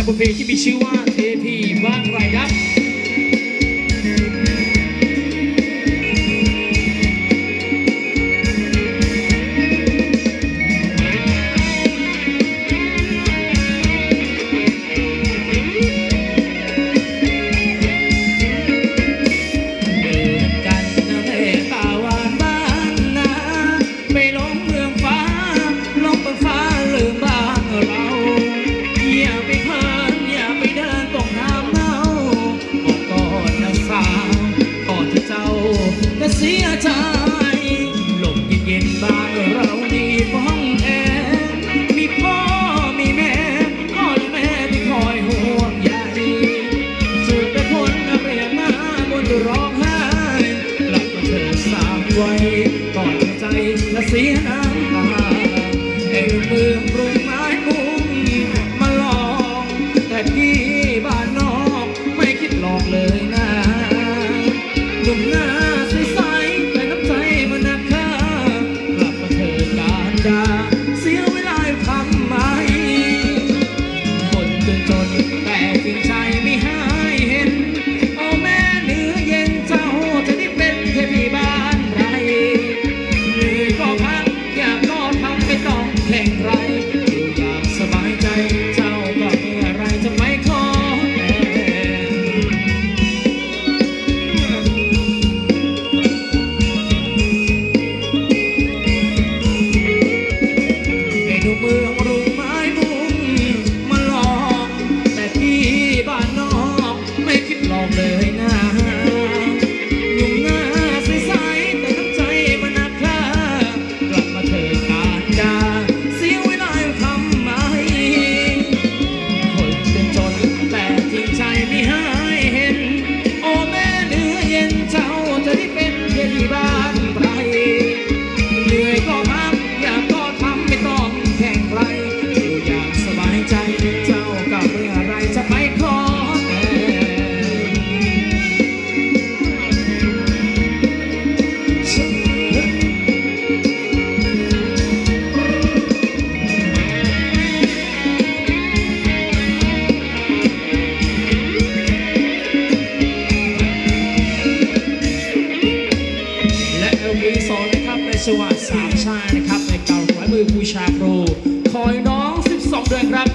จากบทเพลงที่มีชื่อว่าเทพีบ้านไรครับเสียใจลมเย็นๆบ้านเรานี่ห้องแอร์มีพ่อมีแม่พ่อและแม่ที่คอยห่วงใยสุดไปพ้นเปลี่ยนหน้าบนร้องไห้กลับมาเธอสาวไว้ก่อนใจและเสียน้ำตาเอ็นมือปรุงไม้มุ้งมาลองแต่ที่บ้านนอกไม่คิดหลอกเลยนะหนุ่มหน้าเสียเวลาทำไมคนจนแต่จริงใจไม่หายเห็นเอาแม่เนื้อเย็นเจ้าจะได้เป็นเทพีบ้านไรเหนื่อยก็พักอยากก็ทำไม่ต้องแข่งไรอยู่อย่างสบายใจเจ้าก็เมื่อไรจะไม่ขอเมืองรุ่งไม้มุ้งมาหลอกแต่ที่บ้านนอกไม่คิดหลอกเลยนะหนุ่มหน้าใสๆแต่น้ำใจมันหนักค่ากลับมาเถิดการดาเสียเวลาทำไมคนจนแต่จริงใจไม่หายเห็นโอ้แม่เนื้อเย็นเจ้าจะได้เป็นเพื่อนที่บ้านไรเหนื่อยก็พักอยากก็ทำไม่ต้องแข่งไรอยู่อย่างสบายใจเจ้ากับเมื่อไรจะไม่ขอและLP2นะครับในสวัสดิ์สามชานะครับในเก่าหัวมือบูชาครูคอยน้อง12 เดือนครับ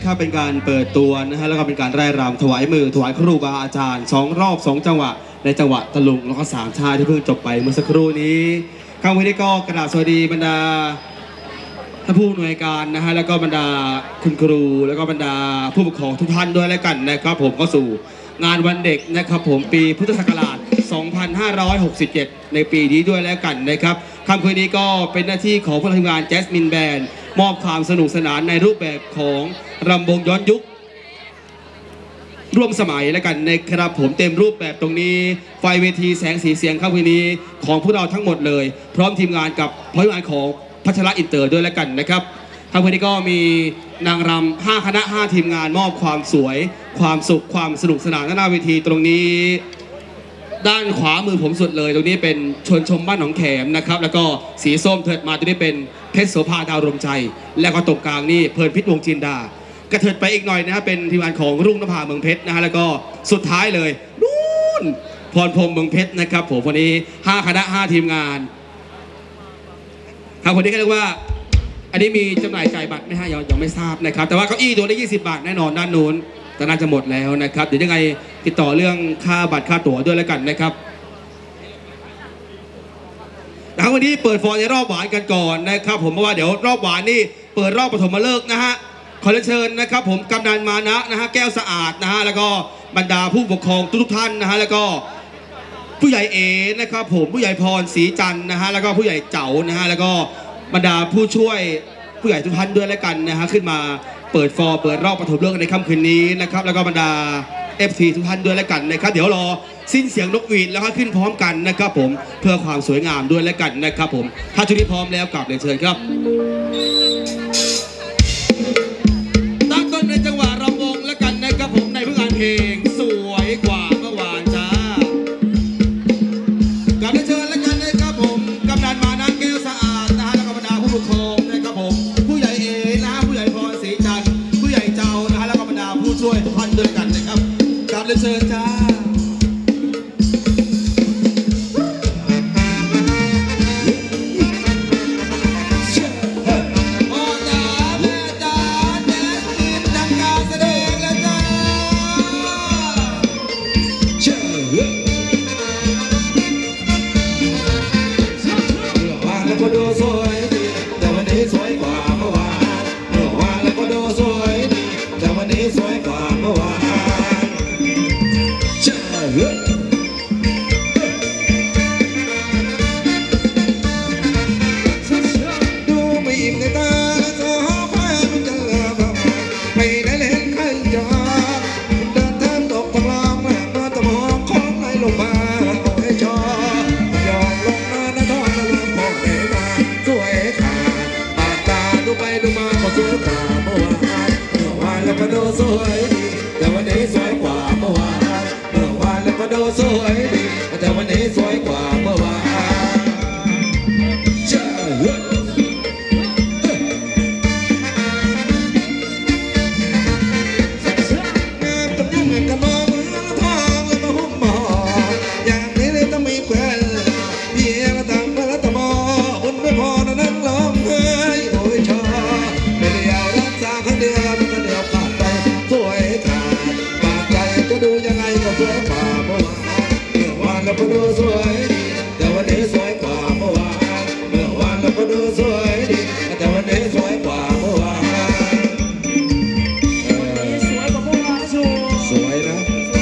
นะครับเป็นการเปิดตัวนะฮะแล้วก็เป็นการไร่รำถวายมือถวายครูบาอาจารย์2 รอบ 2 จังหวะในจังหวะตะลุงแล้วก็3 ชาที่เพิ่งจบไปเมื่อสักครู่นี้ข้างวันนี้ก็กราบสวัสดีบรรดาท่านผู้หน่วยการนะฮะแล้วก็บรรดาคุณครูแล้วก็บรรดาผู้ปกครองทุกท่านด้วยแล้วกันนะครับผมก็สู่งานวันเด็กนะครับผมปีพุทธศักราช 2567 ในปีนี้ด้วยแล้วกันนะครับค่ำคืนนี้ก็เป็นหน้าที่ของผู้ทำงานแจสมินแบนด์มอบความสนุกสนานในรูปแบบของรำวงย้อนยุคร่วมสมัยแล้วกันนะครับผมเต็มรูปแบบตรงนี้ไฟเวทีแสงสีเสียงค่ำคืนนี้ของพวกเราทั้งหมดเลยพร้อมทีมงานกับพนักงานของพัชระอินเตอร์ด้วยแล้วกันนะครับค่ำคืนนี้ก็มีนางรำ5 คณะ 5 ทีมงานมอบความสวยความสุขความสนุกสนานหน้าเวทีตรงนี้ด้านขวามือผมสุดเลยตรงนี้เป็นชวนชมบ้านหนองแขมนะครับแล้วก็สีส้มเถิดมาตรงนี้เป็นเพชรโสภาดาวรมใจและก็ตรงกลางนี่เพลินพิษวงจินดากระเถิดไปอีกหน่อยนะฮะเป็นทีมงานของรุ่งนภาเมืองเพชรนะฮะแล้วก็สุดท้ายเลยนู่นพรพรหมเมืองเพชรนะครับผมวันนี้5 คณะ 5 ทีมงานครับคนนี้ก็เรียกว่าอันนี้มีจำหน่ายจ่ายบัตรไหมฮะยังไม่ทราบนะครับแต่ว่าเก้าอี้ตัวละ20 บาทแน่นอนด้านนู้นแต่น่าจะหมดแล้วนะครับเดี๋ยวยังไงติดต่อเรื่องค่าบัตรค่าตั๋วด้วยแล้วกันนะครับแล้ววันนี้เปิดฟอร์ในรอบหวานกันก่อนนะครับผมเพราะว่าเดี๋ยวรอบหวานนี่เปิดรอบปฐมฤกษ์นะฮะขอเชิญนะครับผมกำนันมานะฮะแก้วสะอาดนะฮะแล้วก็บรรดาผู้ปกครองทุกท่านนะฮะแล้วก็ผู้ใหญ่เอนะครับผมผู้ใหญ่พรศรีจันทร์นะฮะแล้วก็ผู้ใหญ่เจ๋านะฮะแล้วก็บรรดาผู้ช่วยผู้ใหญ่ทุกท่านด้วยแล้วกันนะฮะขึ้นมาเปิดฟอร์เปิดรอบปฐมฤกษ์ในค่ำคืนนี้นะครับแล้วก็บรรดา FT ทุกท่านด้วยแล้วกันนะครับเดี๋ยวรอสิ้นเสียงนกหวีดแล้วก็ขึ้นพร้อมกันนะครับผมเพื่อความสวยงามด้วยแล้วกันนะครับผมถ้าชุดนี้พร้อมแล้วกลับเรียนเชิญครับตั้งต้นในจังหวะรำวงแล้วกันนะครับผมในผลงานเพลงสวยกว่าเมื่อวานจ้ากลับเรียนเชิญแล้วกันนะครับผมกำนันมานะแก้วสะอาดนะฮะแล้วก็บรรดาผู้ปกครองนะครับผมผู้ใหญ่เอนะฮะผู้ใหญ่พรศรีจันทร์ผู้ใหญ่เจ้านะฮะแล้วก็บรรดาผู้ช่วยทุกท่านด้วยกันนะครับกลับเรียนเชิญจ้าสวยดีแต่วันนี้สวยกว่าเมื่อวานเมื่อวานแล้วก็ดูสวยดีแต่วันนี้สวยกว่าเมื่อวานเจ้างานต้องยุ่งเงินกันมาเหมือนทองแล้วมาหุ้มหมออย่างนี้เลยต้องมีแควนเพียงละตังมาละตะมออุ่นไม่พอนะนั่งร้องไห้โอ้ยชอไม่ได้เอารักษาคนเดียวมันก็เดียวสวยขาดบาดใจจะดูยังไงก็สวยกว่าเมื่อวานแล้วก็ดูสวยดีแต่วันนี้สวยกว่าเมื่อวานเมื่อวานแล้วก็ดูสวยดีแต่วันนี้สวยกว่าเมื่อวานสวยกว่าเมื่อวานชูสวยนะ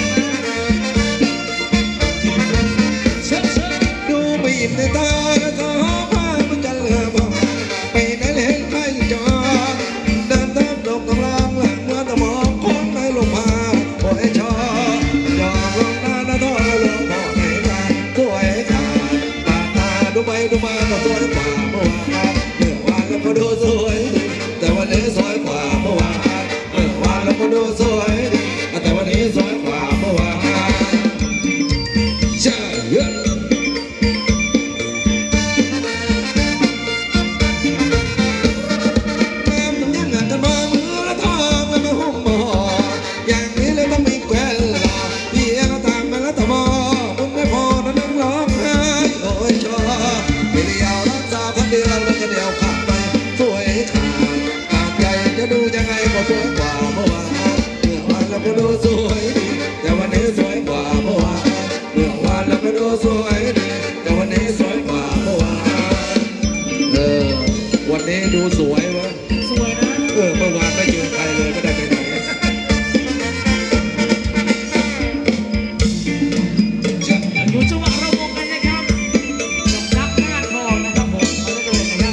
ดูไม่อิ่มในตาแล้วก็พามันจะเลือบไปไหนเห็นใครจอเดินตามดอกกำลังหลังเมื่อตะมองลงมาโอ้ยชอบยอมลงหน้าหน้าท้อลงบ่อไหนมาสวยขาดตาตาดูไปดูมาก็สวยกว่าเมื่อวานแล้วก็ดูสวยดีแต่วันนี้สวยกว่าเมื่อวานแล้วก็ดูสวยดีแต่วันนี้สวยกว่าเมื่อวานใช่ดูสวยดีแต่วันนี้สวยกว่าเมื่อวานเมื่อวานเราก็ดูสวยดีแต่วันนี้สวยกว่าเมื่อวานวันนี้ดูสวยวะสวยนะเมื่อวานไม่เจอใครเลยไม่ได้ไปไหนอยู่จังหวะระวงกันนะครับกับนักหน้าทองนะครับผมเอาเลยนะครับ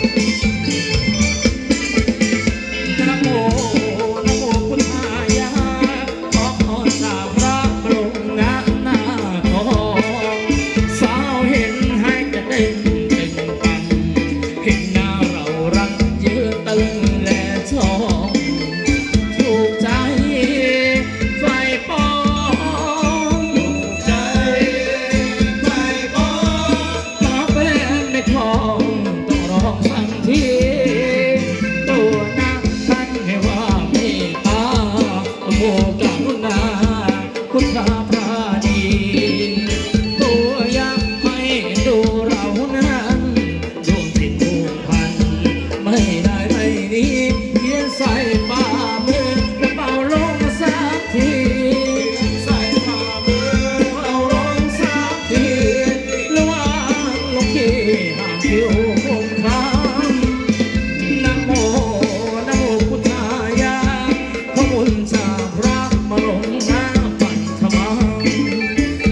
นะโมนะโมพุทธายะขอพรจากพระบรมหน้าทองสาวเห็นให้จะเต้นปันเห็นหน้าเรารักยืนตึงและชองถูกใจไฟปองถูกใจไฟปองตาแฟนในคลองต้องร้องสักทีตัวนักท่านให้ว่าเมตตาโมกรุณาคุณพระพระดีตัวอยากให้ดูเรานั้นดวงจิตดวงพันไม่ได้ไม่นี้เพียงใส่ฝ่ามือและเป่าลงสักทีใส่ฝ่ามือเป่าลงสักทีระหว่างลงที่ห่างผิวคงคำนะโมนะโมพุทธายะพระบุญจากพระบรมนาปัทมัง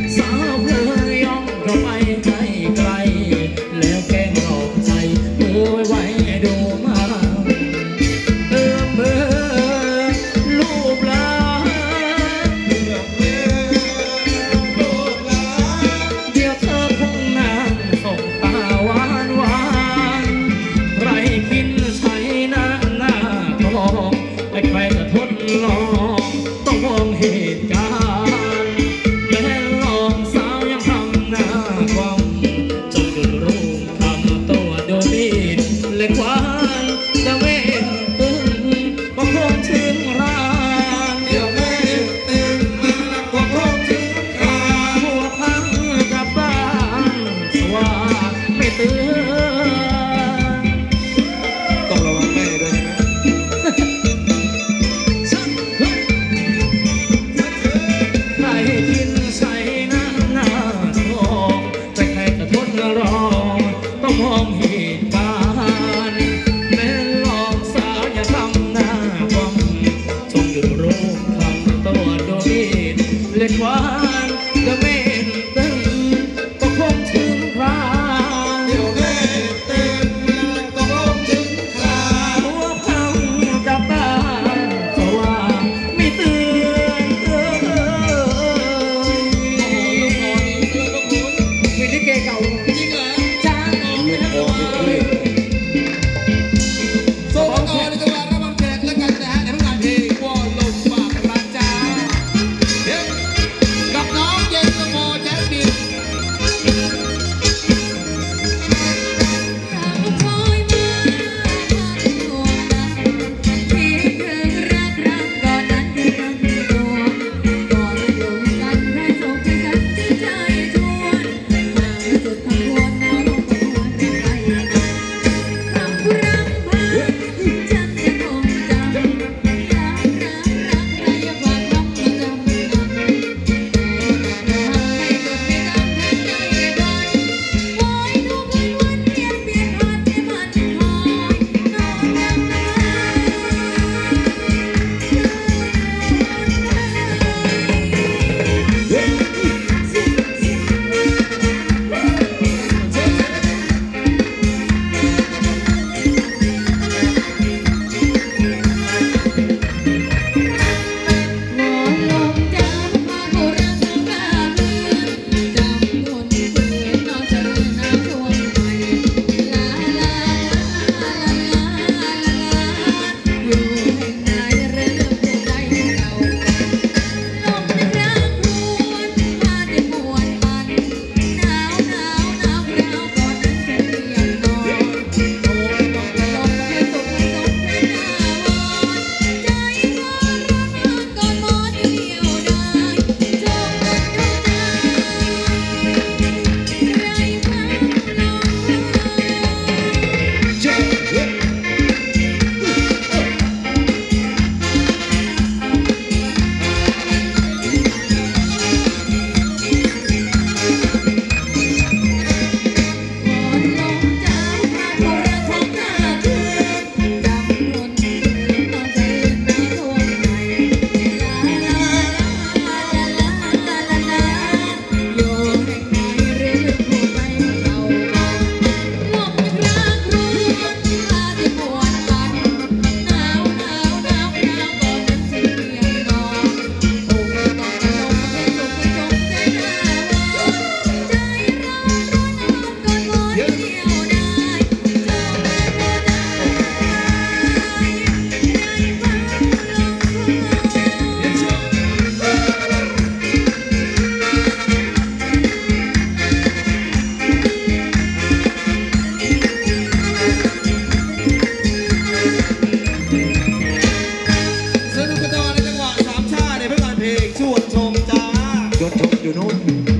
ยศชมอยู่นู้น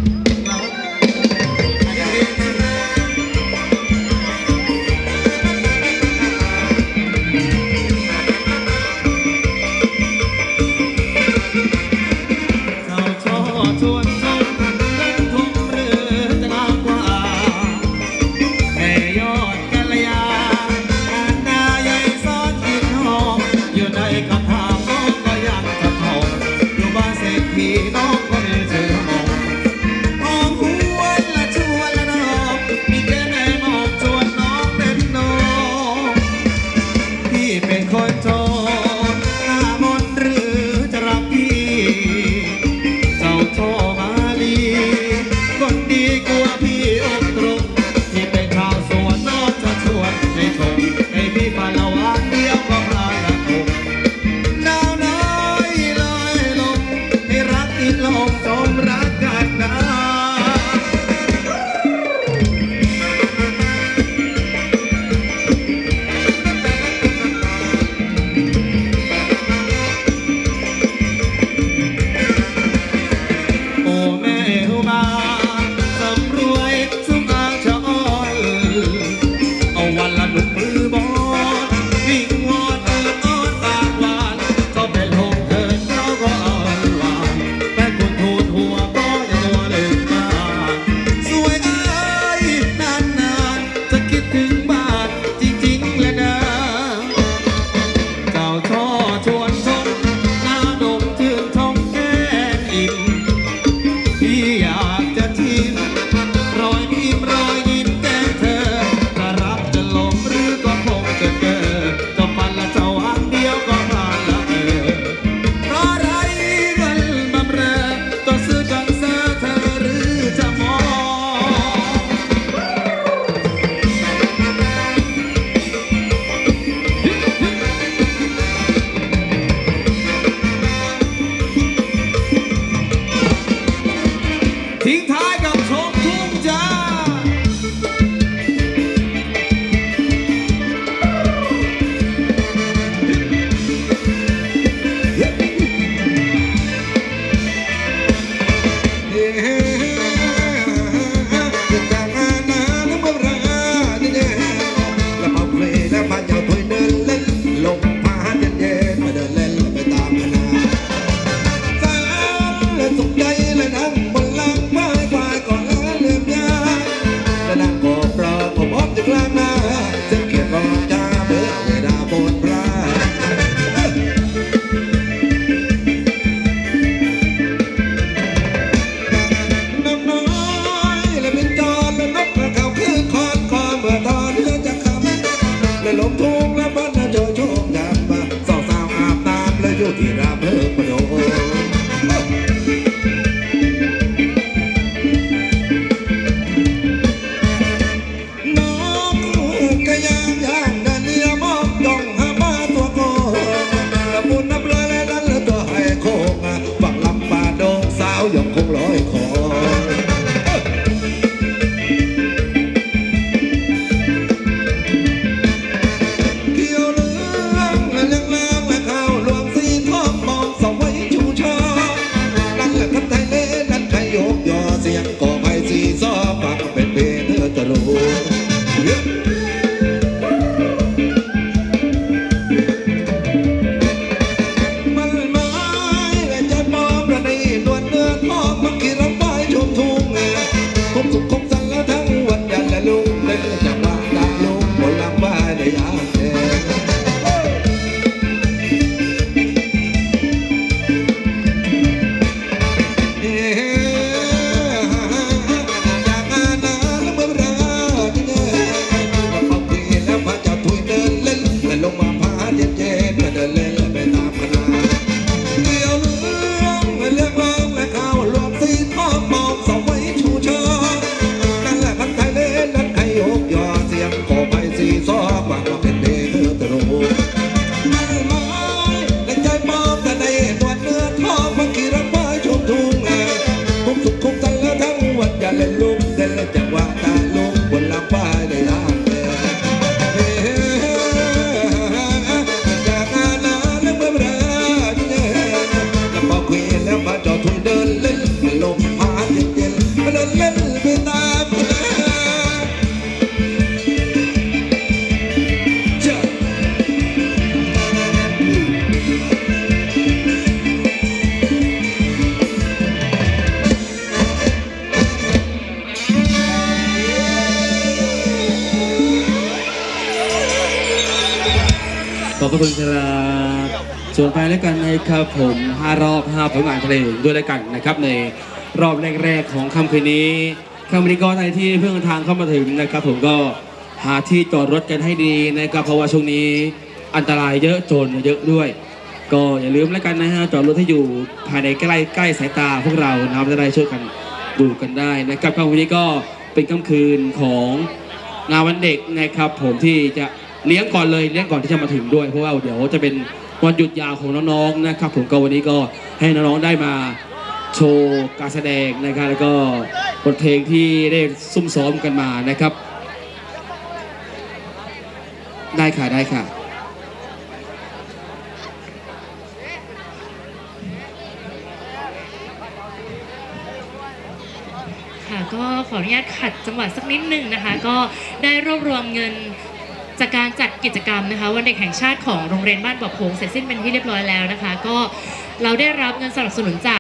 เจ้าช่อชวนชมเล่นทุ่งหรือจะงามกว่าแม่ยอดกัลยาการดาใหญ่ซ้อนกินหอมอยู่ในกระถางน้องก็ยังจะทองอยู่บ้านเศรษฐีน้องก็มีชื่อมองหอมหวนละชวนละน้องมีแค่แม่มองชวนน้องเป็นน้องพี่เป็นคนโจรหน้ามนต์หรือจะรักพี่ เจ้าช่อมาลีคนดีกว่าพี่อกตรงที่เป็นชาวสวนน้องจะชวนให้ชมให้พี่ฝันละวันเดียวก็พาละคงดาวน้อยลอยลงให้รักติดลมจมรักกันนะโอ้แม่อุมาสำรวยสมางชะอ้อนเอาวันละหนุ่มมือบอลวิ่งวอนอ้อนปากหวานก็เป็นหงเกินเขาก็อ่อนหวานแม่คุณทูลหัวก็ยังมัวลืมตาสวยเอ้ยนานๆจะคิดถึงบ้านจริงๆเลยนะ เจ้าช่อชวนชมหน้าดมชื่นชมแก้มอิ่มพี่อยากจะทิ้งรอยยิ้มรอยยิ้มแก้มเธอจะรักจะหลงหรือก็คงจะเกิดจะฝันละเจ้าอันเดียวก็ผ่านละเพราะไรเงินบำเรอตัวซื้อจังเสือเธอหรือจะมอง ทิ้งท้ายกับชมทุ่งจ้าลมทุ่งและบ้านนาโจโชคดำมาสาวอาบน้ำและอยู่ที่ราเบิกประโดน้องกะยางย่างดันเลียมองจ้องหาบ้าตัวโกละมุนน้ำลายและดันและตัวให้โค้งฝั่งลำป่าดงสาวยังคงลอยคอลอบพระคุณครับส่วนไปแล้วกันนะครับผม5 รอบ 5 ผลงานเพลงด้วยแล้วกันนะครับในรอบแรกๆของค่ำคืนนี้ค่ำวันนี้ก็ใครที่เพิ่งเดินทางเข้ามาถึงนะครับผมก็หาที่จอดรถกันให้ดีนะครับเพราะว่าช่วงนี้อันตรายเยอะโจรเยอะด้วย ก็อย่าลืมแล้วกันนะฮะจอดรถให้อยู่ภายในใกล้สายตาพวกเรานะครับจะได้ช่วยกันดูกันได้นะครับค่ำวันนี้ก็เป็นค่ำคืนของงานวันเด็กนะครับผมที่จะเลี้ยงก่อนที่จะมาถึงด้วยเพราะว่าเดี๋ยวจะเป็นวันหยุดยาวของน้องๆนะครับผมก็วันนี้ก็ให้น้องๆได้มาโชว์การแสดงนะครับแล้วก็บทเพลงที่ได้ซุ่มซ้อมกันมานะครับได้ค่ะค่ะก็ขออนุญาตขัดจังหวะสักนิดหนึ่งนะคะก็ได้รวบรวมเงินจากการจัดกิจกรรมนะคะวันเด็กแห่งชาติของโรงเรียนบ้านบ่อโพงเสร็จสิ้นเป็นที่เรียบร้อยแล้วนะคะก็เราได้รับเงินสนับสนุนจาก